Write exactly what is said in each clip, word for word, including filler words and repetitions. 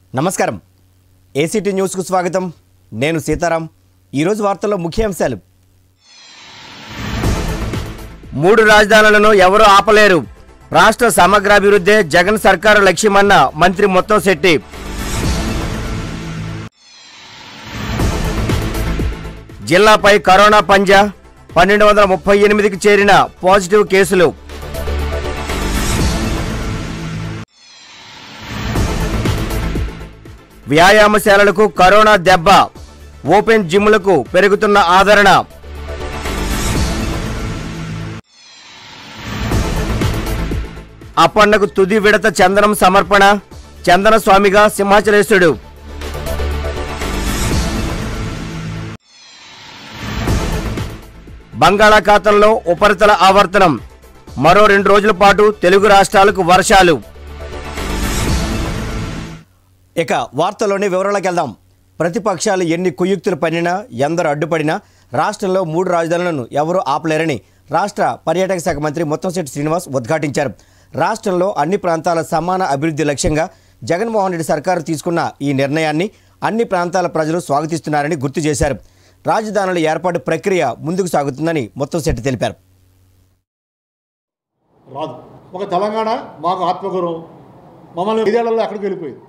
నమస్కారం ACT news కు స్వాగతం నేను సీతారాం ఈ రోజు వార్తల్లో ముఖ్యాంశాలు మూడు రాజధానులను ఎవరు ఆపలేరు రాష్ట్ర సమగ్రాభివృద్ధి జగన్ సర్కారు లక్ష్యమన్న మంత్రి ముత్తంశెట్టి జిల్లాపై కరోనా పంజా పన్నెండు వందల ముప్పై ఎనిమిదికి చేరిన పాజిటివ్ కేసులు వ్యాయామశాలలకు కరోనా దెబ్బ ఓపెన్ జిమ్లకు పెరుగుతున్న ఆదరణ అప్పన్నకు తుది విడత చందనం సమర్పణ చందన స్వామిగా సింహాచలేశ్వరుడు బంగాళాఖాతంలో ఉపరితల ఆవర్తనం మరో రెండు రోజుల పాటు తెలుగు రాష్ట్రాలకు వర్షాలు. ఇక వార్తల్లోని వివరాలకు వెళ్దాం. ప్రతిపక్షాలు ఎన్ని కుయుక్తులు పన్నినా ఎందరు అడ్డుపడినా రాష్ట్రంలో మూడు రాజధానులను ఎవరూ ఆపలేరని రాష్ట్ర పర్యాటక శాఖ మంత్రి ముత్తంశెట్టి శ్రీనివాస్ ఉద్ఘాటించారు. రాష్ట్రంలో అన్ని ప్రాంతాల సమాన అభివృద్ధి లక్ష్యంగా జగన్మోహన్ రెడ్డి సర్కారు తీసుకున్న ఈ నిర్ణయాన్ని అన్ని ప్రాంతాల ప్రజలు స్వాగతిస్తున్నారని గుర్తు చేశారు. రాజధానుల ఏర్పాటు ప్రక్రియ ముందుకు సాగుతుందని ముత్తంశెట్టి తెలిపారు. రాదు ఒక తెలంగాణ మాకు ఆత్మగౌరవం మమ్మల్ని ఐదేళ్లలో అక్కడికి వెళ్ళిపోయింది.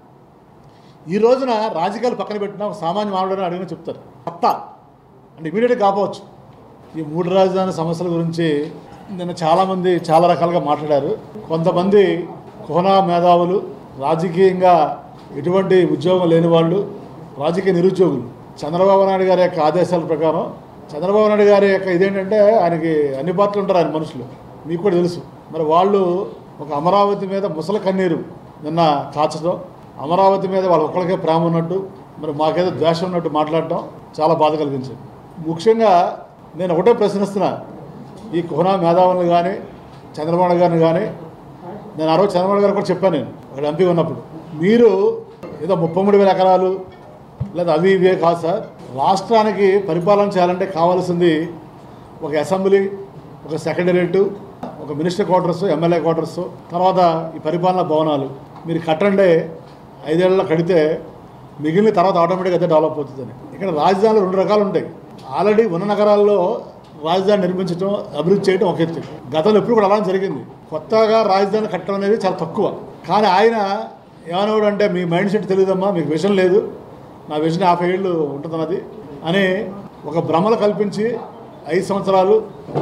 ఈ రోజున రాజకీయాలు పక్కన పెట్టినా ఒక సామాన్య మానవుడని అడిగిన చెప్తారు కొత్త అంటే ఇమీడియట్గా కాపోవచ్చు. ఈ మూడు రాజధాని సమస్యల గురించి నిన్న చాలామంది చాలా రకాలుగా మాట్లాడారు. కొంతమంది కోనా మేధావులు, రాజకీయంగా ఎటువంటి ఉద్యోగం లేని వాళ్ళు, రాజకీయ నిరుద్యోగులు చంద్రబాబు నాయుడు గారి యొక్క ఆదేశాల ప్రకారం చంద్రబాబు నాయుడు గారి యొక్క ఇదేంటంటే ఆయనకి అన్ని పార్టీలు ఉంటారు ఆయన మనుషులు, మీకు కూడా తెలుసు. మరి వాళ్ళు ఒక అమరావతి మీద ముసల కన్నీరు నిన్న కాచడం, అమరావతి మీద వాళ్ళ ఒక్కరికే ప్రేమ ఉన్నట్టు మరి మాకేదో ద్వేషం ఉన్నట్టు మాట్లాడటం చాలా బాధ కలిగించింది. ముఖ్యంగా నేను ఒకటే ప్రశ్నిస్తున్నా, ఈ కోనా మేధావులను కానీ చంద్రబాబు గారిని కానీ నేను ఆ రోజు చంద్రబాబు గారు కూడా చెప్పాను, నేను అక్కడ ఎంపీ ఉన్నప్పుడు, మీరు ఏదో ముప్పై మూడు వేల ఎకరాలు లేదా అవి ఇవే కాదు సార్, రాష్ట్రానికి పరిపాలన చేయాలంటే కావాల్సింది ఒక అసెంబ్లీ, ఒక సెక్రటేరియట్, ఒక మినిస్టర్ క్వార్టర్స్, ఎమ్మెల్యే క్వార్టర్స్, తర్వాత ఈ పరిపాలనా భవనాలు మీరు కట్టండి. ఐదేళ్లలో కడితే మిగిలిన తర్వాత ఆటోమేటిక్గా అదే డెవలప్ అవుతుందని. ఇక్కడ రాజధానులు రెండు రకాలు ఉంటాయి. ఆల్రెడీ ఉన్న నగరాల్లో రాజధాని నిర్మించడం, అభివృద్ధి చేయడం ఒక ఎత్తు. గతంలో ఎప్పుడు కూడా అలా జరిగింది. కొత్తగా రాజధాని కట్టడం అనేది చాలా తక్కువ. కానీ ఆయన ఏమనేవాడు అంటే, మీ మైండ్ సెట్ తెలియదమ్మా, మీకు విజన్ లేదు, నా విజన్ యాభై ఏళ్ళు ఉంటుందన్నది అని ఒక భ్రమలు కల్పించి ఐదు సంవత్సరాలు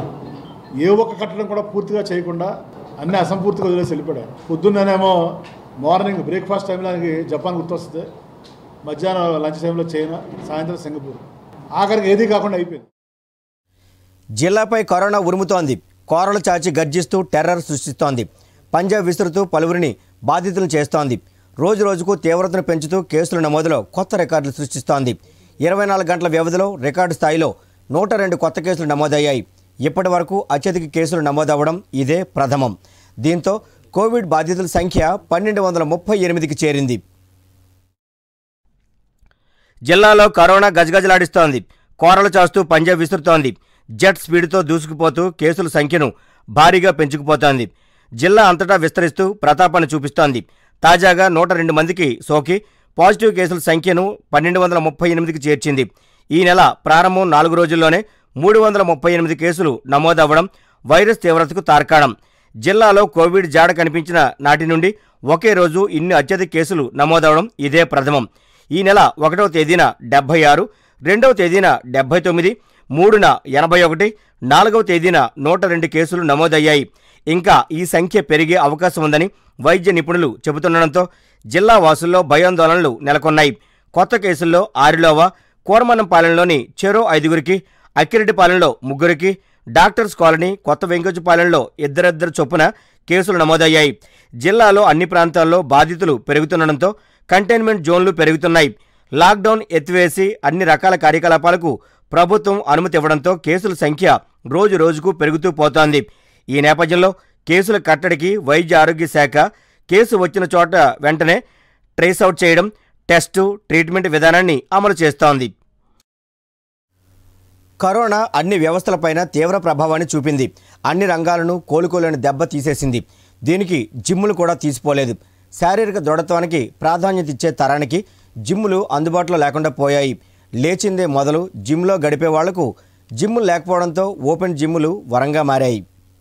ఏ ఒక్క కట్టడం కూడా పూర్తిగా చేయకుండా అన్నీ అసంపూర్తిగా వదిలేసి వెళ్ళిపోయాడు. పొద్దున్నేమో మార్నింగ్ బ్రేక్ఫాస్ట్ టైంలో ఆయనకి జపాన్ గుర్తొస్తుంది, మధ్యాహ్నం లంచ్ టైంలో చైనా, సాయంత్రం సింగపూర్, ఆఖరికి ఏదీ కాకుండా అయిపోయింది. జిల్లాపై కరోనా ఉరుముతోంది. కోరలు చాచి గర్జిస్తూ టెర్రర్ సృష్టిస్తోంది. పంజా విసురుతూ పలువురిని బాధితులు చేస్తోంది. రోజు రోజుకు తీవ్రతను పెంచుతూ కేసుల నమోదులో కొత్త రికార్డులు సృష్టిస్తోంది. ఇరవై నాలుగు గంటల వ్యవధిలో రికార్డు స్థాయిలో నూట రెండు కొత్త కేసులు నమోదయ్యాయి. ఇప్పటి వరకు అత్యధిక కేసులు నమోదవ్వడం ఇదే ప్రథమం. దీంతో కోవిడ్ బాధితుల సంఖ్య పన్నెండు వందల ముప్పై ఎనిమిదికి చేరింది. జిల్లాలో కరోనా గజగజలాడిస్తోంది. కోరలు చాస్తూ పంజా విసురుతోంది. జెట్ స్పీడ్తో దూసుకుపోతూ కేసుల సంఖ్యను భారీగా పెంచుకుపోతోంది. జిల్లా అంతటా విస్తరిస్తూ ప్రతాపాన్ని చూపిస్తోంది. తాజాగా నూట రెండు మందికి సోకి పాజిటివ్ కేసుల సంఖ్యను పన్నెండు వందల ముప్పై ఎనిమిదికి చేర్చింది. ఈ నెల ప్రారంభం నాలుగు రోజుల్లోనే మూడు వందల ముప్పై ఎనిమిది కేసులు నమోదవ్వడం వైరస్ తీవ్రతకు తార్కాణం. జిల్లాలో కోవిడ్ జాడ కనిపించిన నాటి నుండి ఒకే రోజు ఇన్ని అత్యధిక కేసులు నమోదవడం ఇదే ప్రథమం. ఈ నెల ఒకటవ తేదీన డెబ్బై ఆరు, రెండవ తేదీన డెబ్బై తొమ్మిది, మూడున ఎనభై ఒకటి, నాలుగవ తేదీన నూట రెండు కేసులు నమోదయ్యాయి. ఇంకా ఈ సంఖ్య పెరిగే అవకాశం ఉందని వైద్య నిపుణులు చెబుతుండడంతో జిల్లా వాసుల్లో భయాందోళనలు నెలకొన్నాయి. కొత్త కేసుల్లో ఆరిలోవా, కోరమన్నంపాలెంలోని చెరో ఐదుగురికి, అక్కిరెడ్డిపాలెంలో ముగ్గురికి, డాక్టర్స్ కాలనీ, కొత్త వెంకటపాలెంలో ఇద్దరిద్దరు చొప్పున కేసులు నమోదయ్యాయి. జిల్లాలో అన్ని ప్రాంతాల్లో బాధితులు పెరుగుతుండడంతో కంటైన్మెంట్ జోన్లు పెరుగుతున్నాయి. లాక్డౌన్ ఎత్తివేసి అన్ని రకాల కార్యకలాపాలకు ప్రభుత్వం అనుమతి ఇవ్వడంతో కేసుల సంఖ్య రోజు రోజుకు పెరుగుతూ పోతోంది. ఈ నేపథ్యంలో కేసుల కట్టడికి వైద్య ఆరోగ్య శాఖ కేసు వచ్చిన చోట వెంటనే ట్రేస్అవుట్ చేయడం, టెస్టు, ట్రీట్మెంట్ విధానాన్ని అమలు చేస్తోంది. కరోనా అన్ని వ్యవస్థలపైన తీవ్ర ప్రభావాన్ని చూపింది. అన్ని రంగాలను కోలుకోలేని దెబ్బ తీసేసింది. దీనికి జిమ్ములు కూడా తీసిపోలేదు. శారీరక దృఢత్వానికి ప్రాధాన్యత ఇచ్చే తరానికి జిమ్ములు అందుబాటులో లేకుండా పోయాయి. లేచిందే మొదలు జిమ్లో గడిపే వాళ్లకు జిమ్ములు లేకపోవడంతో ఓపెన్ జిమ్ములు వరంగా మారాయి.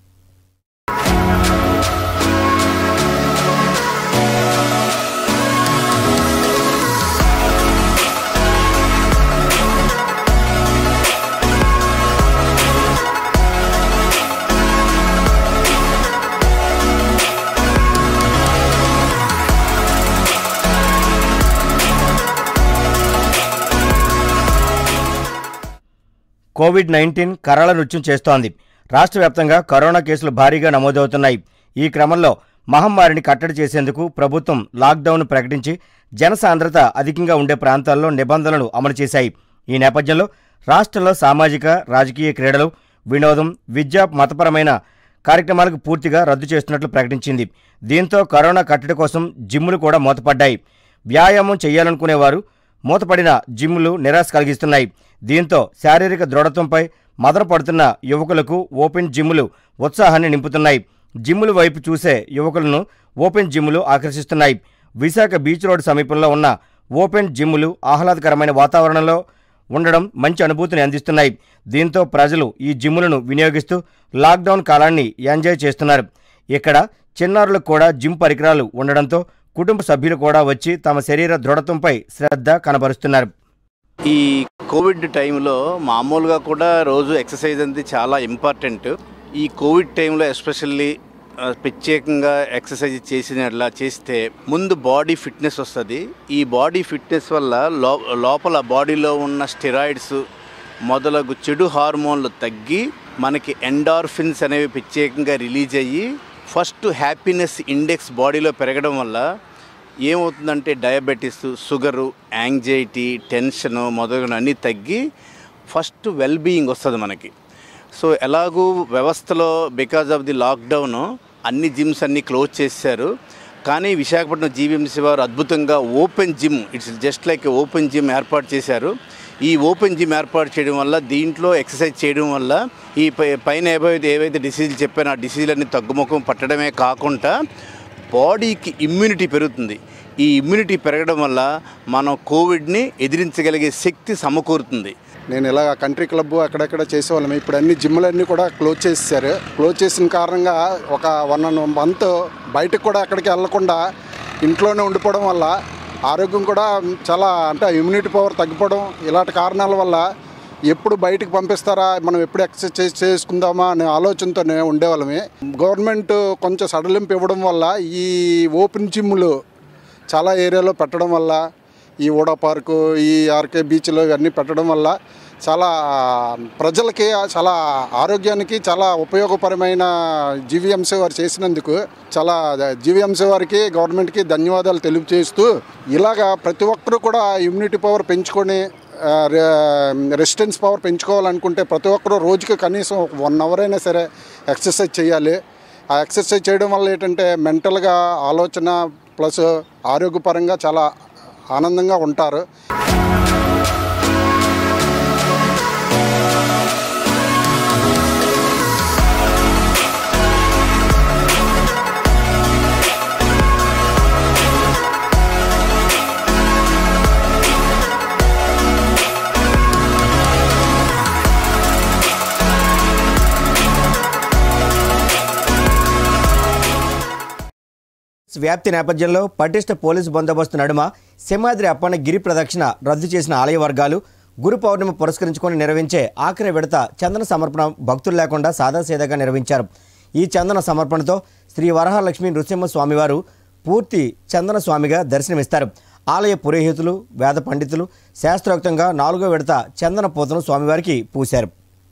కోవిడ్ నైన్టీన్ కరాళ నృత్యం చేస్తోంది. రాష్ట్ర వ్యాప్తంగా కరోనా కేసులు భారీగా నమోదవుతున్నాయి. ఈ క్రమంలో మహమ్మారిని కట్టడి చేసేందుకు ప్రభుత్వం లాక్డౌన్ ప్రకటించి జనసాంద్రత అధికంగా ఉండే ప్రాంతాల్లో నిబంధనలు అమలు చేశాయి. ఈ నేపథ్యంలో రాష్ట్రంలో సామాజిక, రాజకీయ, క్రీడలు, వినోదం, విద్యా, మతపరమైన కార్యక్రమాలకు పూర్తిగా రద్దు చేస్తున్నట్లు ప్రకటించింది. దీంతో కరోనా కట్టడి కోసం జిమ్ములు కూడా మూతపడ్డాయి. వ్యాయామం చేయాలనుకునేవారు మూతపడిన జిమ్ములు నిరాశ కలిగిస్తున్నాయి. దీంతో శారీరక దృఢత్వంపై మదన పడుతున్న యువకులకు ఓపెన్ జిమ్ములు ఉత్సాహాన్ని నింపుతున్నాయి. జిమ్ముల వైపు చూసే యువకులను ఓపెన్ జిమ్ములు ఆకర్షిస్తున్నాయి. విశాఖ బీచ్ రోడ్ సమీపంలో ఉన్న ఓపెన్ జిమ్ములు ఆహ్లాదకరమైన వాతావరణంలో ఉండడం మంచి అనుభూతిని అందిస్తున్నాయి. దీంతో ప్రజలు ఈ జిమ్ములను వినియోగిస్తూ లాక్డౌన్ కాలాన్ని ఎంజాయ్ చేస్తున్నారు. ఇక్కడ చిన్నారులకు కూడా జిమ్ పరికరాలు ఉండడంతో కుటుంబ సభ్యులు కూడా వచ్చి తమ శరీర దృఢత్వంపై శ్రద్ధ కనబరుస్తున్నారు. ఈ కోవిడ్ టైంలో మామూలుగా కూడా రోజు ఎక్సర్సైజ్ అనేది చాలా ఇంపార్టెంట్. ఈ కోవిడ్ టైంలో ఎస్పెషల్లీ ప్రత్యేకంగా ఎక్సర్సైజ్ చేసినట్లా చేస్తే ముందు బాడీ ఫిట్నెస్ వస్తుంది. ఈ బాడీ ఫిట్నెస్ వల్ల లో లోపల బాడీలో ఉన్న స్టెరాయిడ్స్ మొదలగు చెడు హార్మోన్లు తగ్గి మనకి ఎండార్ఫిన్స్ అనేవి ప్రత్యేకంగా రిలీజ్ అయ్యి ఫస్ట్ హ్యాపీనెస్ ఇండెక్స్ బాడీలో పెరగడం వల్ల ఏమవుతుందంటే డయాబెటీస్, షుగరు, యాంగ్జైటీ, టెన్షను మొదలైన అన్నీ తగ్గి ఫస్ట్ వెల్ బీయింగ్ వస్తుంది మనకి. సో ఎలాగూ వ్యవస్థలో బికాజ్ ఆఫ్ ది లాక్డౌన్ అన్ని జిమ్స్ అన్నీ క్లోజ్ చేశారు. కానీ విశాఖపట్నం జీవీఎంసీ వారు అద్భుతంగా open gym, it's just like open gym ఏర్పాటు చేశారు. ఈ ఓపెన్ జిమ్ ఏర్పాటు చేయడం వల్ల దీంట్లో ఎక్సర్సైజ్ చేయడం వల్ల ఈ పైన ఏవైతే ఏవైతే డిసీజులు చెప్పానో ఆ డిసీజులన్నీ తగ్గుముఖం పట్టడమే కాకుండా బాడీకి ఇమ్యూనిటీ పెరుగుతుంది. ఈ ఇమ్యూనిటీ పెరగడం వల్ల మనం కోవిడ్ని ఎదిరించగలిగే శక్తి సమకూరుతుంది. నేను ఇలా కంట్రీ క్లబ్ అక్కడెక్కడ చేసేవాళ్ళం. ఇప్పుడు అన్ని జిమ్లన్నీ కూడా క్లోజ్ చేసేసారు. క్లోజ్ చేసిన కారణంగా ఒక వన్ అండ్ మంత్ బయటకు కూడా ఎక్కడికి వెళ్లకుండా ఇంట్లోనే ఉండిపోవడం వల్ల ఆరోగ్యం కూడా చాలా అంటే ఇమ్యూనిటీ పవర్ తగ్గిపోవడం ఇలాంటి కారణాల వల్ల ఎప్పుడు బయటకు పంపిస్తారా, మనం ఎప్పుడు ఎక్సర్సైజ్ చేసుకుందామా అనే ఆలోచనతోనే ఉండేవాళ్ళమే. గవర్నమెంట్ కొంచెం సడలింపు ఇవ్వడం వల్ల ఈ ఓపెన్ జిమ్లు చాలా ఏరియాలో పెట్టడం వల్ల ఈ ఓడా పార్కు, ఈ ఆర్కే బీచ్లో ఇవన్నీ పెట్టడం వల్ల చాలా ప్రజలకి చాలా ఆరోగ్యానికి చాలా ఉపయోగపరమైన జీవీఎంసీ వారు చేసినందుకు చాలా జీవీఎంసీ వారికి గవర్నమెంట్కి ధన్యవాదాలు తెలియజేస్తూ ఇలాగా ప్రతి ఒక్కరూ కూడా ఇమ్యూనిటీ పవర్ పెంచుకొని రెసిస్టెన్స్ పవర్ పెంచుకోవాలనుకుంటే ప్రతి ఒక్కరూ రోజుకి కనీసం వన్ అవర్ అయినా సరే ఎక్సర్సైజ్ చేయాలి. ఆ ఎక్సర్సైజ్ చేయడం వల్ల ఏంటంటే మెంటల్గా ఆలోచన ప్లస్ ఆరోగ్యపరంగా చాలా ఆనందంగా ఉంటారు. వ్యాప్తి నేపథ్యంలో పటిష్ట పోలీసు బందోబస్తు నడుమ సింహాద్రి అప్పన్న గిరి ప్రదక్షిణ రద్దు చేసిన ఆలయ వర్గాలు గురు పౌర్ణమి పురస్కరించుకొని నిర్వహించే ఆఖరి విడత చందన సమర్పణ భక్తులు లేకుండా సాదాసీదాగా నిర్వహించారు. ఈ చందన సమర్పణతో శ్రీ వరహాలక్ష్మి నృసింహ స్వామివారు పూర్తి చందన స్వామిగా దర్శనమిస్తారు. ఆలయ పురోహితులు, వేద పండితులు శాస్త్రోక్తంగా నాలుగో విడత చందన పూతను స్వామివారికి పూశారు.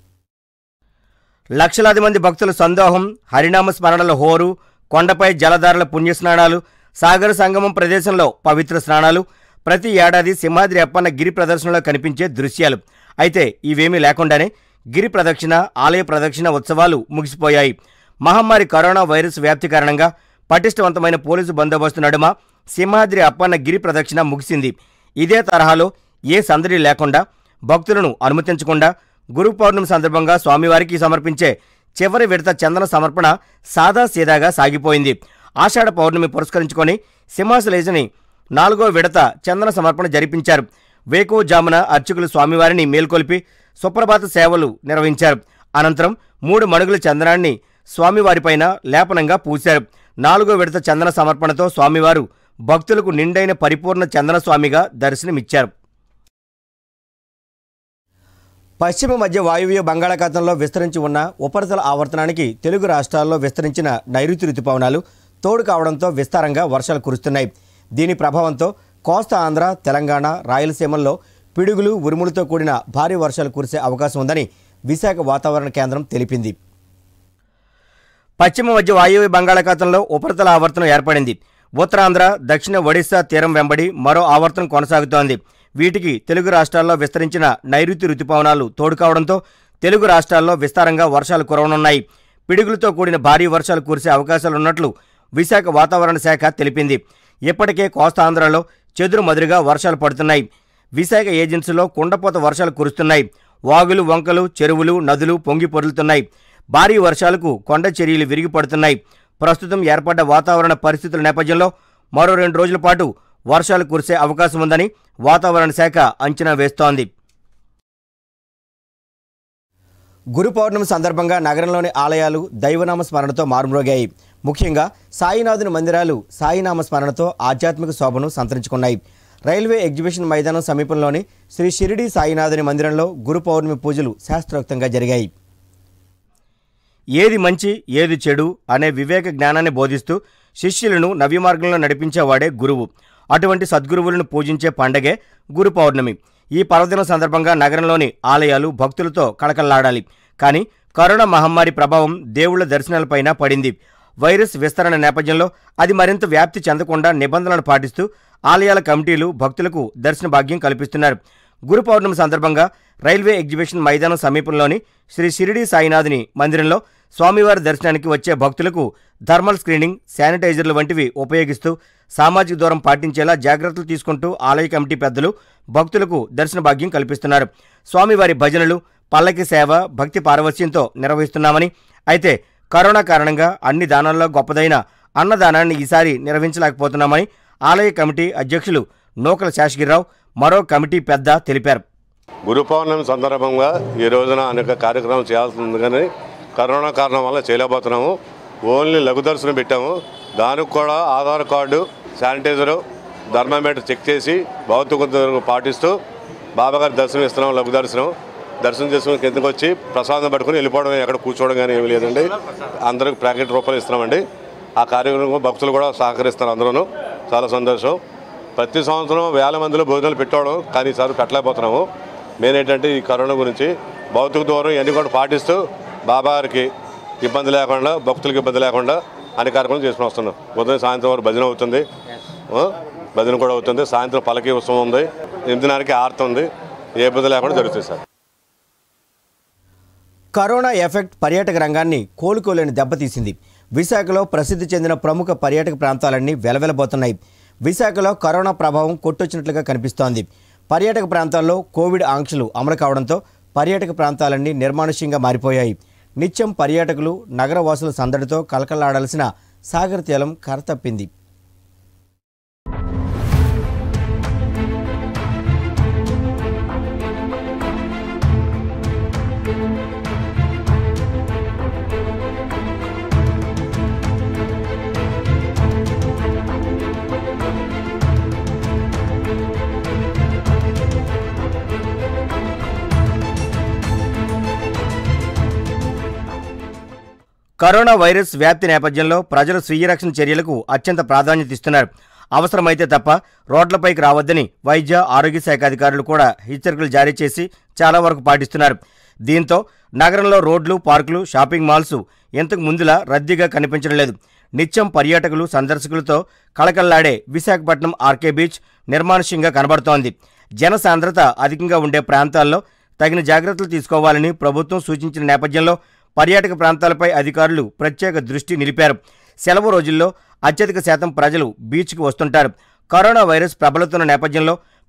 లక్షలాది మంది భక్తుల సందోహం, హరినామ స్మరణల హోరు, కొండపై జలధారల పుణ్యస్నానాలు, సాగర సంగమం ప్రదేశంలో పవిత్ర స్నానాలు ప్రతి ఏడాది సింహాద్రి అప్పన్న గిరి ప్రదర్శనలో కనిపించే దృశ్యాలు. అయితే ఇవేమీ లేకుండానే గిరి ప్రదక్షిణ, ఆలయ ప్రదక్షిణ ఉత్సవాలు ముగిసిపోయాయి. మహమ్మారి కరోనా వైరస్ వ్యాప్తి కారణంగా పటిష్టవంతమైన పోలీసు బందోబస్తు నడుమ సింహాద్రి అప్పన్న గిరి ప్రదక్షిణ ముగిసింది. ఇదే తరహాలో ఏ సందడి లేకుండా, భక్తులను అనుమతించకుండా గురు పౌర్ణమి సందర్భంగా స్వామివారికి సమర్పించే చివరి విడత చందన సమర్పణ సాదాసీదాగా సాగిపోయింది. ఆషాఢ పౌర్ణమి పురస్కరించుకొని సింహాసలేజని నాలుగో విడత చందన సమర్పణ జరిపించారు. వేకువజామున అర్చకులు స్వామివారిని మేల్కొల్పి సుప్రభాత సేవలు నిర్వహించారు. అనంతరం మూడు మణుగుల చందనాన్ని స్వామివారిపైన లేపనంగా పూశారు. నాలుగో విడత చందన సమర్పణతో స్వామివారు భక్తులకు నిండైన పరిపూర్ణ చందన స్వామిగా దర్శనమిచ్చారు. పశ్చిమ మధ్య వాయువ్య బంగాళాఖాతంలో విస్తరించి ఉన్న ఉపరితల ఆవర్తనానికి తెలుగు రాష్ట్రాల్లో విస్తరించిన నైరుతి రుతుపవనాలు తోడు కావడంతో విస్తారంగా వర్షాలు కురుస్తున్నాయి. దీని ప్రభావంతో కోస్తా ఆంధ్ర, తెలంగాణ, రాయలసీమల్లో పిడుగులు, ఉరుములతో కూడిన భారీ వర్షాలు కురిసే అవకాశం ఉందని విశాఖ వాతావరణ కేంద్రం తెలిపింది. పశ్చిమ మధ్య వాయువ్య బంగాళాఖాతంలో ఉపరితల ఆవర్తనం ఏర్పడింది. ఉత్తరాంధ్ర, దక్షిణ ఒడిశా తీరం వెంబడి మరో ఆవర్తనం కొనసాగుతోంది. వీటికి తెలుగు రాష్ట్రాల్లో విస్తరించిన నైరుతి రుతుపవనాలు తోడు కావడంతో తెలుగు రాష్ట్రాల్లో విస్తారంగా వర్షాలు కురవనున్నాయి. పిడుగులతో కూడిన భారీ వర్షాలు కురిసే అవకాశాలున్నట్లు విశాఖ వాతావరణ శాఖ తెలిపింది. ఇప్పటికే కోస్తాంధ్రలో చెదురు మదురుగా వర్షాలు పడుతున్నాయి. విశాఖ ఏజెన్సీలో కుండపోత వర్షాలు కురుస్తున్నాయి. వాగులు, వంకలు, చెరువులు, నదులు పొంగి పొర్లుతున్నాయి. భారీ వర్షాలకు కొండ చర్యలు విరిగి పడుతున్నాయి. ప్రస్తుతం ఏర్పడ్డ వాతావరణ పరిస్థితుల నేపథ్యంలో మరో రెండు రోజుల పాటు వర్షాలు కురిసే అవకాశం ఉందని వాతావరణ శాఖ అంచనా వేస్తోంది. గురు పౌర్ణమి సందర్భంగా నగరంలోని ఆలయాలు దైవనామ స్మరణతో మారుమ్రోగాయి. ముఖ్యంగా సాయినాథుని మందిరాలు సాయినామ స్మరణతో ఆధ్యాత్మిక శోభను సంతరించుకున్నాయి. రైల్వే ఎగ్జిబిషన్ మైదానం సమీపంలోని శ్రీ షిరిడి సాయినాథుని మందిరంలో గురు పౌర్ణమి పూజలు శాస్త్రోక్తంగా జరిగాయి. ఏది మంచి ఏది చెడు అనే వివేక జ్ఞానాన్ని బోధిస్తూ శిష్యులను నవ్యమార్గంలో నడిపించేవాడే గురువు. అటువంటి సద్గురువులను పూజించే పండగే గురు పౌర్ణమి. ఈ పర్వదినం సందర్భంగా నగరంలోని ఆలయాలు భక్తులతో కళకళలాడాలి. కానీ కరోనా మహమ్మారి ప్రభావం దేవుళ్ల దర్శనాలపైన పడింది. వైరస్ విస్తరణ నేపథ్యంలో అది మరింత వ్యాప్తి చెందకుండా నిబంధనలను పాటిస్తూ ఆలయాల కమిటీలు భక్తులకు దర్శన భాగ్యం కల్పిస్తున్నారు. గురు పౌర్ణమి సందర్భంగా రైల్వే ఎగ్జిబిషన్ మైదానం సమీపంలోని శ్రీ షిరిడి సాయినాథుని మందిరంలో స్వామివారి దర్శనానికి వచ్చే భక్తులకు థర్మల్ స్క్రీనింగ్, శానిటైజర్లు వంటివి ఉపయోగిస్తూ సామాజిక దూరం పాటించేలా జాగ్రత్తలు తీసుకుంటూ ఆలయ కమిటీ పెద్దలు భక్తులకు దర్శన భాగ్యం కల్పిస్తున్నారు. స్వామివారి భజనలు, పల్లకి సేవ భక్తి పారవస్యంతో నిర్వహిస్తున్నామని, అయితే కరోనా కారణంగా అన్ని దానాల్లో గొప్పదైన అన్నదానాన్ని ఈసారి నిర్వహించలేకపోతున్నామని ఆలయ కమిటీ అధ్యక్షులు నూకల శేషగిరిరావు మరో కమిటీ పెద్ద తెలిపారు. గురు పౌర్ణమి సందర్భంగా ఈ రోజున అనేక కార్యక్రమాలు చేయాల్సి ఉంది, కానీ కరోనా కారణం వల్ల చేయలేకపోతున్నాము. ఓన్లీ లఘు దర్శనం పెట్టాము. దానికి కూడా Aadhaar card, sanitiser, thermometer check చేసి భౌతిక దూరం పాటిస్తూ బాబాగారి దర్శనం ఇస్తున్నాం. లఘు దర్శనం దర్శనం చేసుకుని కిందకు వచ్చి ప్రసాదం పట్టుకుని వెళ్ళిపోవడం, ఎక్కడ కూర్చోవడం కానీ ఏమీ లేదండి. అందరికి ప్యాకెట్ రూపాయలు ఇస్తున్నామండి. ఆ కార్యక్రమం భక్తులు కూడా సహకరిస్తారు. అందరూ చాలా సంతోషం. ప్రతి సంవత్సరం వేల మందిలో భోజనాలు పెట్టడం, కానీ ఈసారి పెట్టలేకపోతున్నాము. మెయిన్ ఏంటంటే ఈ కరోనా గురించి భౌతిక దూరం ఇవన్నీ కూడా పాటిస్తూ బాబాగారికి ఇబ్బంది లేకుండా, భక్తులకు ఇబ్బంది లేకుండా అన్ని కార్యక్రమాలు చేసుకుని వస్తున్నాం. ఉదయం సాయంత్రం వరకు భజన అవుతుంది, భజన కూడా అవుతుంది. సాయంత్రం పలకి ఉత్సవం ఉంది, ఎనిమిదిన్నరకి ఆర్తి ఉంది. ఏ ఇబ్బంది లేకుండా జరుగుతుంది సార్. కరోనా ఎఫెక్ట్ పర్యాటక రంగాన్ని కోలుకోలేని దెబ్బతీసింది. విశాఖలో ప్రసిద్ధి చెందిన ప్రముఖ పర్యాటక ప్రాంతాలన్నీ వెలవెలబోతున్నాయి. విశాఖలో కరోనా ప్రభావం కొట్టొచ్చినట్లుగా కనిపిస్తోంది. పర్యాటక ప్రాంతాల్లో కోవిడ్ ఆంక్షలు అమలు కావడంతో పర్యాటక ప్రాంతాలన్నీ నిర్మానుష్యంగా మారిపోయాయి. నిత్యం పర్యాటకులు, నగరవాసుల సందడితో కలకలాడాల్సిన సాగర్ తీరం కరతప్పింది. కరోనా వైరస్ వ్యాప్తి నేపథ్యంలో ప్రజలు స్వీయ రక్షణ చర్యలకు అత్యంత ప్రాధాన్యత ఇస్తున్నారు. అవసరమైతే తప్ప రోడ్లపైకి రావద్దని వైద్య ఆరోగ్య శాఖ అధికారులు కూడా హెచ్చరికలు జారీ చేసి చాలా వరకు పాటిస్తున్నారు. దీంతో నగరంలో రోడ్లు, పార్కులు, షాపింగ్ మాల్స్ ఇంతకు ముందులా రద్దీగా కనిపించడం లేదు. నిత్యం పర్యాటకులు, సందర్శకులతో కళకళలాడే విశాఖపట్నం ఆర్కే బీచ్ నిర్మానుష్యంగా కనబడుతోంది. జనసాంద్రత అధికంగా ఉండే ప్రాంతాల్లో తగిన జాగ్రత్తలు తీసుకోవాలని ప్రభుత్వం సూచించిన నేపథ్యంలో పర్యాటక ప్రాంతాలపై అధికారులు ప్రత్యేక దృష్టి నిలిపారు. సెలవు రోజుల్లో అత్యధిక శాతం ప్రజలు బీచ్కి వస్తుంటారు. కరోనా వైరస్ ప్రబలుతున్న నేపథ్యంలో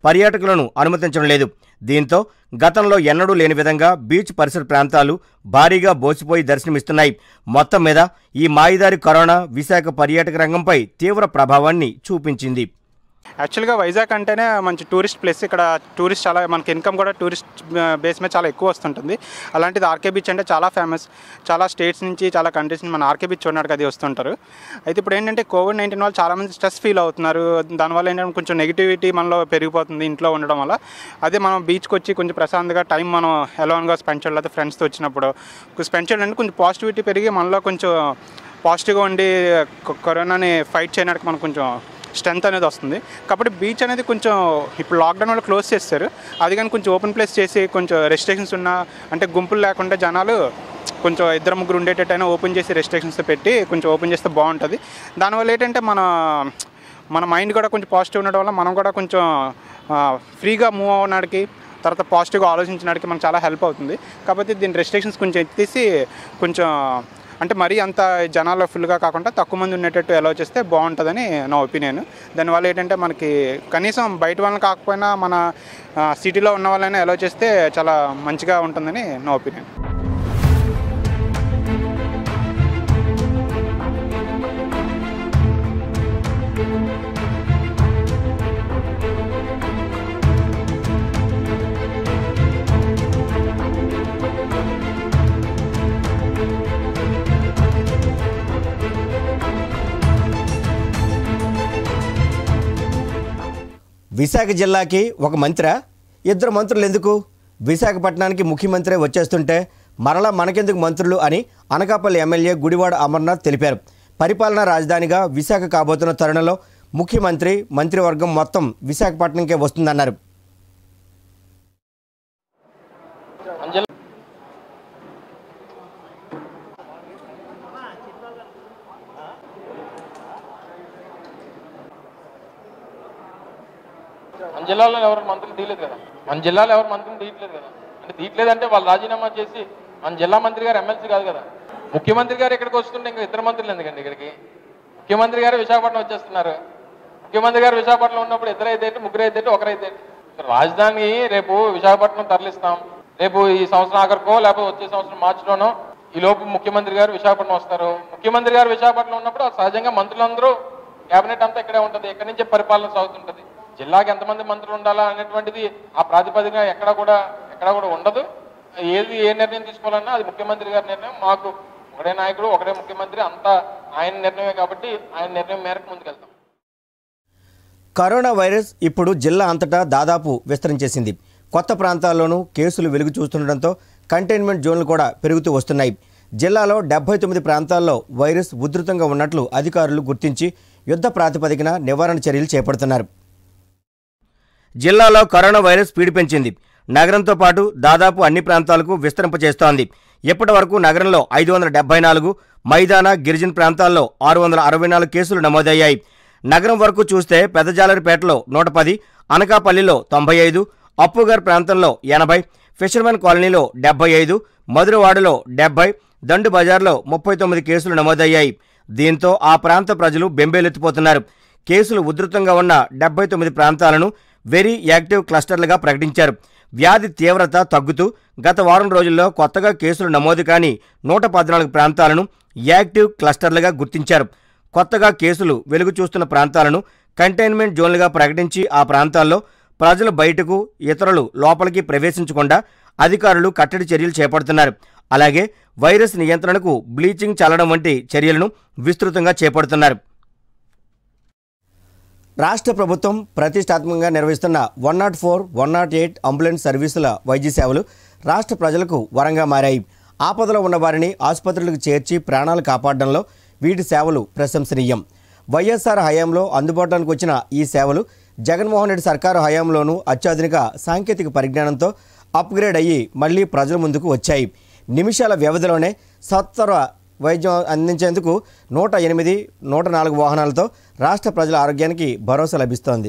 పర్యాటకులను అనుమతించడం లేదు. దీంతో గతంలో ఎన్నడూ లేని విధంగా బీచ్ పరిసర ప్రాంతాలు భారీగా బోసిపోయి దర్శనమిస్తున్నాయి. మొత్తం మీద ఈ మాయిదారి కరోనా విశాఖ పర్యాటక రంగంపై తీవ్ర ప్రభావాన్ని చూపించింది. యాక్చువల్గా వైజాగ్ అంటేనే మంచి టూరిస్ట్ ప్లేస్. ఇక్కడ టూరిస్ట్ చాలా, మనకి ఇన్కమ్ కూడా టూరిస్ట్ బేస్ మీద చాలా ఎక్కువ వస్తుంటుంది. అలాంటిది ఆర్కే బీచ్ అంటే చాలా ఫేమస్. చాలా స్టేట్స్ నుంచి, చాలా కంట్రీస్ నుంచి మన ఆర్కే బీచ్ చూడడానికి అది వస్తుంటారు. అయితే ఇప్పుడు ఏంటంటే కోవిడ్ నైన్టీన్ వల్ల చాలామంది స్ట్రెస్ ఫీల్ అవుతున్నారు. దానివల్ల ఏంటంటే కొంచెం నెగిటివిటీ మనలో పెరిగిపోతుంది ఇంట్లో ఉండడం వల్ల. అదే మనం బీచ్కి వచ్చి కొంచెం ప్రశాంతంగా టైం మనం ఎలాన్గా స్పెండ్ చేయాలి, లేదా ఫ్రెండ్స్తో వచ్చినప్పుడు స్పెండ్ చేయాలంటే కొంచెం పాజిటివిటీ పెరిగి మనలో కొంచెం పాజిటివ్గా ఉండి కరోనాని ఫైట్ చేయడానికి మనకు కొంచెం స్ట్రెంత్ అనేది వస్తుంది. కాబట్టి బీచ్ అనేది కొంచెం ఇప్పుడు లాక్డౌన్ వల్ల క్లోజ్ చేస్తారు. అది కానీ కొంచెం ఓపెన్ ప్లేస్ చేసి కొంచెం రెస్ట్రిక్షన్స్ ఉన్న, అంటే గుంపులు లేకుండా జనాలు కొంచెం ఇద్దరు ముగ్గురు ఉండేటట్టయినా ఓపెన్ చేసి రెస్ట్రిక్షన్స్ పెట్టి కొంచెం ఓపెన్ చేస్తే బాగుంటుంది. దానివల్ల ఏంటంటే మన మన మైండ్ కూడా కొంచెం పాజిటివ్ ఉండడం వల్ల మనం కూడా కొంచెం ఫ్రీగా మూవ్ అవ్వడానికి, తర్వాత పాజిటివ్గా ఆలోచించడానికి మనకు చాలా హెల్ప్ అవుతుంది. కాబట్టి దీని రెస్ట్రిక్షన్స్ కొంచెం ఎత్తేసి కొంచెం అంటే మరీ అంత జనాల్లో ఫుల్గా కాకుండా తక్కువ మంది ఉండేటట్టు అలౌ చేస్తే బాగుంటుందని నా ఒపీనియన్. దానివల్ల ఏంటంటే మనకి కనీసం బయట వాళ్ళని కాకపోయినా మన సిటీలో ఉన్న వాళ్ళైనా అలౌ చేస్తే చాలా మంచిగా ఉంటుందని నా ఒపీనియన్. విశాఖ జిల్లాకి ఒక మంత్రా, ఇద్దరు మంత్రులు ఎందుకు? విశాఖపట్నానికి ముఖ్యమంత్రి వచ్చేస్తుంటే మరలా మనకెందుకు మంత్రులు అని అనకాపల్లి ఎమ్మెల్యే గుడివాడ అమర్నాథ్ తెలిపారు. పరిపాలనా రాజధానిగా విశాఖ కాబోతున్న తరుణంలో ముఖ్యమంత్రి, మంత్రివర్గం మొత్తం విశాఖపట్నంకే వస్తుందన్నారు. మన జిల్లాలో ఎవరు మంత్రులు తీయలేదు కదా, మన జిల్లాలో ఎవరు మంత్రులు తీయట్లేదు కదా. అంటే తీయట్లేదంటే వాళ్ళు రాజీనామా చేసి మన జిల్లా మంత్రి గారు ఎమ్మెల్సీ కాదు కదా. ముఖ్యమంత్రి గారు ఇక్కడికి వస్తుంటే ఇంకా ఇద్దరు మంత్రులు ఎందుకండి ఇక్కడికి? ముఖ్యమంత్రి గారు విశాఖపట్నం వచ్చేస్తున్నారు. ముఖ్యమంత్రి గారు విశాఖపట్నం ఉన్నప్పుడు ఇద్దరు అయితే ముగ్గురు అయితే ఒకరైతే రాజధాని రేపు విశాఖపట్నం తరలిస్తాం. రేపు ఈ సంవత్సరం ఆఖరికో లేకపోతే వచ్చే సంవత్సరం మార్చిలోనో ఈ లోపు ముఖ్యమంత్రి గారు విశాఖపట్నం వస్తారు. ముఖ్యమంత్రి గారు విశాఖపట్నం ఉన్నప్పుడు సహజంగా మంత్రులందరూ కేబినెట్ అంతా ఇక్కడే ఉంటుంది. ఇక్కడి నుంచి పరిపాలన సాగుతుంటుంది. జిల్లాకి ఎంతమంది మంత్రులు ఉండాలా అనేటువంటిది ఆ ప్రాతిపదిక ఎక్కడ కూడా ఎక్కడ కూడా ఉండదు. ఏది ఏ నిర్ణయం తీసుకోవాలన్నా అది ముఖ్యమంత్రి గారి నిర్ణయం. మాకు ఒకడే నాయకుడు, ఒకడే ముఖ్యమంత్రి, అంతా ఆయన నిర్ణయమే కాబట్టి ఆయన నిర్ణయం మేరకు ముందుకెళ్తాం. కరోనా వైరస్ ఇప్పుడు జిల్లా అంతటా దాదాపు విస్తరించేసింది. కొత్త ప్రాంతాల్లోనూ కేసులు వెలుగు చూస్తుండటంతో కంటైన్మెంట్ జోన్లు కూడా పెరుగుతూ వస్తున్నాయి. జిల్లాలో డెబ్బై తొమ్మిది ప్రాంతాల్లో వైరస్ ఉధృతంగా ఉన్నట్లు అధికారులు గుర్తించి యుద్ధ ప్రాతిపదికన నివారణ చర్యలు చేపడుతున్నారు. జిల్లాలో కరోనా వైరస్ స్పీడ్ పెంచింది. నగరంతో పాటు దాదాపు అన్ని ప్రాంతాలకు విస్తరింపచేస్తోంది. ఇప్పటి వరకు నగరంలో ఐదు వందల డెబ్బై నాలుగు, మైదాన, గిరిజన ప్రాంతాల్లో ఆరు వందల అరవై నాలుగు కేసులు నమోదయ్యాయి. నగరం వరకు చూస్తే పెద్దజాలరిపేటలో నూట పది, అనకాపల్లిలో తొంభై ఐదు, అప్పుగర్ ప్రాంతంలో ఎనభై, ఫిషర్మెన్ కాలనీలో డెబ్బై ఐదు, మధురవాడలో డెబ్బై, దండు బజార్లో ముప్పై తొమ్మిది కేసులు నమోదయ్యాయి. దీంతో ఆ ప్రాంత ప్రజలు బెంబేలెత్తిపోతున్నారు. కేసులు ఉధృతంగా ఉన్న డెబ్బై తొమ్మిది ప్రాంతాలను వెరీ యాక్టివ్ క్లస్టర్లుగా ప్రకటించారు. వ్యాధి తీవ్రత తగ్గుతూ గత వారం రోజుల్లో కొత్తగా కేసులు నమోదు కాని నూట పద్నాలుగు ప్రాంతాలను యాక్టివ్ క్లస్టర్లుగా గుర్తించారు. కొత్తగా కేసులు వెలుగు చూస్తున్న ప్రాంతాలను కంటైన్మెంట్ జోన్లుగా ప్రకటించి ఆ ప్రాంతాల్లో ప్రజలు బయటకు, ఇతరులు లోపలికి ప్రవేశించకుండా అధికారులు కట్టడి చర్యలు చేపడుతున్నారు. అలాగే వైరస్ నియంత్రణకు బ్లీచింగ్ చల్లడం వంటి చర్యలను విస్తృతంగా చేపడుతున్నారు. రాష్ట్ర ప్రభుత్వం ప్రతిష్టాత్మకంగా నిర్వహిస్తున్న one nought four one nought eight ambulance సర్వీసుల వైద్య సేవలు రాష్ట్ర ప్రజలకు వరంగా మారాయి. ఆపదలో ఉన్న వారిని ఆసుపత్రులకు చేర్చి ప్రాణాలు కాపాడడంలో వీటి సేవలు ప్రశంసనీయం. వైఎస్ఆర్ హయాంలో అందుబాటులోకి వచ్చిన ఈ సేవలు జగన్మోహన్ రెడ్డి సర్కారు హయాంలోనూ అత్యాధునిక సాంకేతిక పరిజ్ఞానంతో అప్గ్రేడ్ అయ్యి మళ్లీ ప్రజల ముందుకు వచ్చాయి. నిమిషాల వ్యవధిలోనే సత్వర వైద్యం అందించేందుకు నూట ఎనిమిది, నూట నాలుగు వాహనాలతో రాష్ట్ర ప్రజల ఆరోగ్యానికి భరోసా లభిస్తోంది.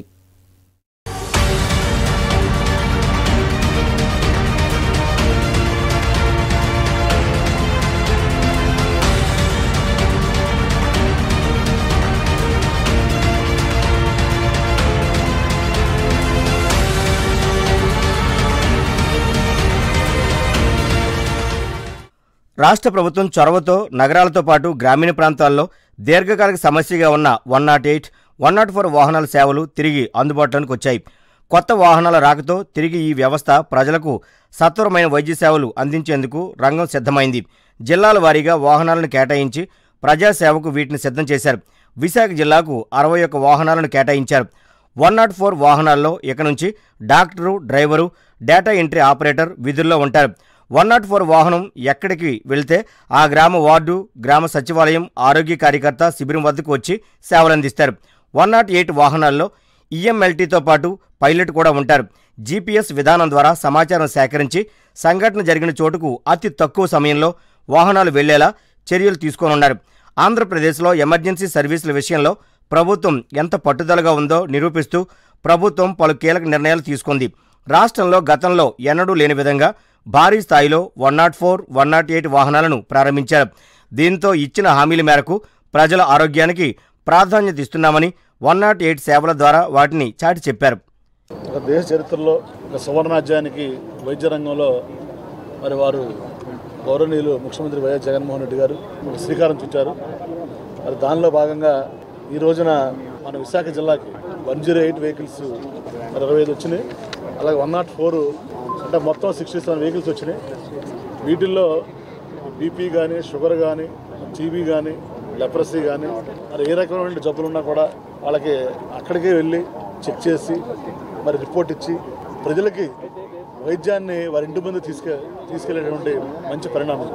రాష్ట్ర ప్రభుత్వం చొరవతో నగరాలతో పాటు గ్రామీణ ప్రాంతాల్లో దీర్ఘకాలిక సమస్యగా ఉన్న one nought eight one nought four వాహనాల సేవలు తిరిగి అందుబాటులోకి వచ్చాయి. కొత్త వాహనాల రాకతో తిరిగి ఈ వ్యవస్థ ప్రజలకు సత్వరమైన వైద్య సేవలు అందించేందుకు రంగం సిద్ధమైంది. జిల్లాల వారీగా వాహనాలను కేటాయించి ప్రజాసేవకు వీటిని సిద్ధం చేశారు. విశాఖ జిల్లాకు అరవై ఒక్క వాహనాలను కేటాయించారు. వన్ నాట్ ఫోర్ వాహనాల్లో ఇక నుంచి doctor, driver, data entry operator విధుల్లో ఉంటారు. వన్ నాట్ ఫోర్ వాహనం ఎక్కడికి వెళితే ఆ గ్రామ వార్డు, గ్రామ సచివాలయం, ఆరోగ్య కార్యకర్త శిబిరం వద్దకు వచ్చి సేవలందిస్తారు. వన్ నాట్ ఎయిట్ వాహనాల్లో ఈఎంఎల్టీతో పాటు పైలట్ కూడా ఉంటారు. జీపీఎస్ విధానం ద్వారా సమాచారం సేకరించి సంఘటన జరిగిన చోటుకు అతి తక్కువ సమయంలో వాహనాలు వెళ్లేలా చర్యలు తీసుకోనున్నారు. ఆంధ్రప్రదేశ్లో ఎమర్జెన్సీ సర్వీసుల విషయంలో ప్రభుత్వం ఎంత పట్టుదలగా ఉందో నిరూపిస్తూ ప్రభుత్వం పలు కీలక నిర్ణయాలు తీసుకుంది. రాష్ట్రంలో గతంలో ఎన్నడూ లేని విధంగా భారీ స్థాయిలో one nought four one nought eight వాహనాలను ప్రారంభించారు. దీంతో ఇచ్చిన హామీల మేరకు ప్రజల ఆరోగ్యానికి ప్రాధాన్యత ఇస్తున్నామని వన్ నాట్ ఎయిట్ సేవల ద్వారా వాటిని చాటి చెప్పారు. ఒక దేశ చరిత్రలో ఒక సువర్ణాధ్యాయానికి వైద్య రంగంలో మరి వారు గౌరవనీయులు ముఖ్యమంత్రి వైఎస్ జగన్మోహన్ రెడ్డి గారు శ్రీకారం చుట్టారు. మరి దానిలో భాగంగా ఈ రోజున మన విశాఖ జిల్లాకి వన్ జీరో ఎయిట్ వెహికల్స్ ఇరవై ఐదు వచ్చినాయి. అలాగే వన్ నాట్ ఫోర్ అంటే మొత్తం సిక్స్టీ సెవెన్ వెహికల్స్ వచ్చినాయి. వీటిల్లో బీపీ కానీ, షుగర్ కానీ, టీబీ కానీ, లెప్రసీ కానీ మరి ఏ రకమైన జబ్బులు ఉన్నా కూడా వాళ్ళకి అక్కడికే వెళ్ళి చెక్ చేసి మరి రిపోర్ట్ ఇచ్చి ప్రజలకి వైద్యాన్ని వారి ఇంటి ముందు తీసుకె తీసుకెళ్లేటువంటి మంచి పరిణామం.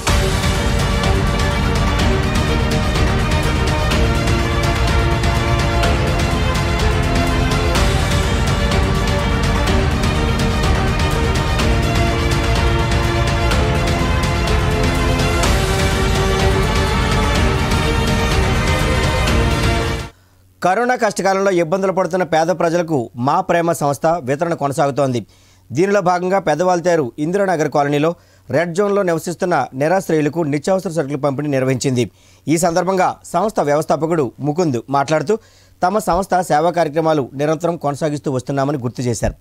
కరోనా కష్టకాలంలో ఇబ్బందులు పడుతున్న పేద ప్రజలకు మా ప్రేమ సంస్థ వితరణ కొనసాగుతోంది. దీనిలో భాగంగా పెద్దవాల్తేరు ఇందిరానగర్ కాలనీలో రెడ్ జోన్లో నివసిస్తున్న నిరాశ్రయులకు నిత్యావసర సరుకుల పంపిణీ నిర్వహించింది. ఈ సందర్భంగా సంస్థ వ్యవస్థాపకుడు ముకుంద్ మాట్లాడుతూ తమ సంస్థ సేవా కార్యక్రమాలు నిరంతరం కొనసాగిస్తూ వస్తున్నామని గుర్తు చేశారు.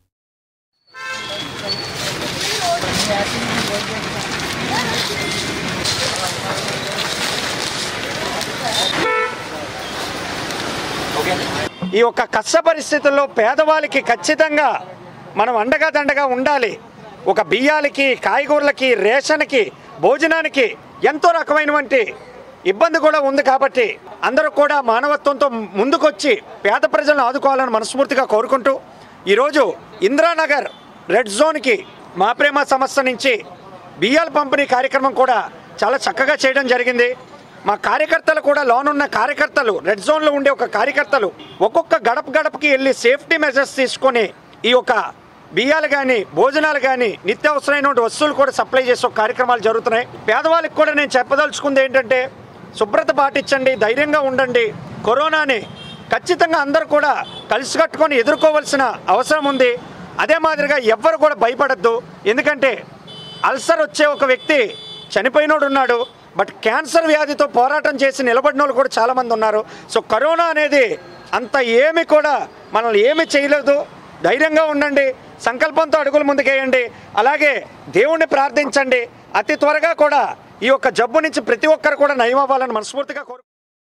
ఈ యొక్క కష్ట పరిస్థితుల్లో పేదవాళ్ళకి ఖచ్చితంగా మనం అండగా దండగా ఉండాలి. ఒక బియ్యాలకి, కాయగూరలకి, రేషన్కి, భోజనానికి ఎంతో రకమైనటువంటి ఇబ్బంది కూడా ఉంది. కాబట్టి అందరూ కూడా మానవత్వంతో ముందుకొచ్చి పేద ప్రజలను ఆదుకోవాలని మనస్ఫూర్తిగా కోరుకుంటూ ఈరోజు ఇందిరానగర్ రెడ్ జోన్కి మా ప్రేమ సంస్థ నుంచి బియ్యాల పంపిణీ కార్యక్రమం కూడా చాలా చక్కగా చేయడం జరిగింది. మా కార్యకర్తలు కూడా లోనున్న కార్యకర్తలు, రెడ్ జోన్లో ఉండే ఒక కార్యకర్తలు ఒక్కొక్క గడప గడపకి వెళ్ళి సేఫ్టీ మెజర్స్ తీసుకొని ఈ యొక్క బియ్యాలు కానీ, భోజనాలు కానీ, నిత్యావసరమైన వస్తువులు కూడా సప్లై చేసే కార్యక్రమాలు జరుగుతున్నాయి. పేదవాళ్ళకి కూడా నేను చెప్పదలుచుకుంది ఏంటంటే శుభ్రత పాటించండి, ధైర్యంగా ఉండండి. కరోనాని ఖచ్చితంగా అందరూ కూడా కలిసికట్టుకొని ఎదుర్కోవాల్సిన అవసరం ఉంది. అదే మాదిరిగా ఎవ్వరు కూడా భయపడద్దు. ఎందుకంటే అల్సర్ వచ్చే ఒక వ్యక్తి చనిపోయినోడు ఉన్నాడు, బట్ క్యాన్సర్ వ్యాధితో పోరాటం చేసి నిలబడిన వాళ్ళు కూడా చాలామంది ఉన్నారు. సో కరోనా అనేది అంత ఏమి కూడా మనల్ని ఏమి చేయలేదు. ధైర్యంగా ఉండండి, సంకల్పంతో అడుగులు ముందుకేయండి. అలాగే దేవుణ్ణి ప్రార్థించండి. అతి త్వరగా కూడా ఈ యొక్క జబ్బు నుంచి ప్రతి ఒక్కరు కూడా నయం అవ్వాలని మనస్ఫూర్తిగా కోరు.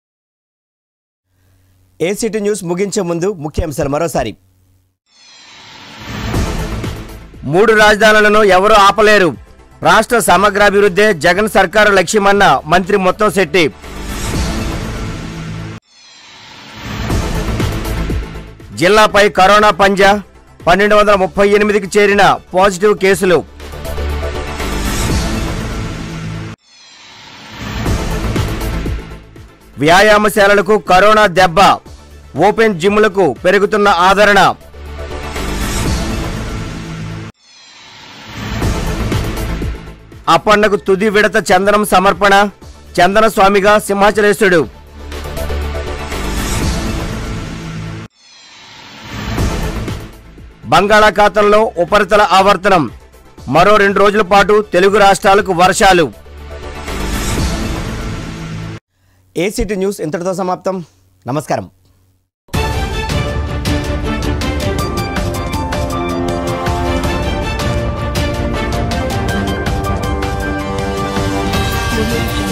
ఏసీటీ న్యూస్ ముగించే ముందు ముఖ్యాంశాలు మరోసారి. మూడు రాజధానులను ఎవరూ ఆపలేరు. రాష్ట్ర సమగ్రాభివృద్ధే జగన్ సర్కారు లక్ష్యమన్న మంత్రి ముత్తంశెట్టి. జిల్లాపై కరోనా పంజా, పన్నెండు వందల ముప్పై ఎనిమిదికి చేరిన పాజిటివ్ కేసులు. వ్యాయామశాలలకు కరోనా దెబ్బ, ఓపెన్ జిమ్లకు పెరుగుతున్న ఆదరణ. అప్పన్నకు తుది విడత చందనం సమర్పణ, చందన స్వామిగా సింహాచలేశ్వరుడు. బంగాళాఖాతంలో ఉపరితల ఆవర్తనం, మరో రెండు రోజుల పాటు తెలుగు రాష్ట్రాలకు వర్షాలు. ఏసీటీ న్యూస్ ఇంతటితో సమాప్తం. నమస్కారం. audio jungle.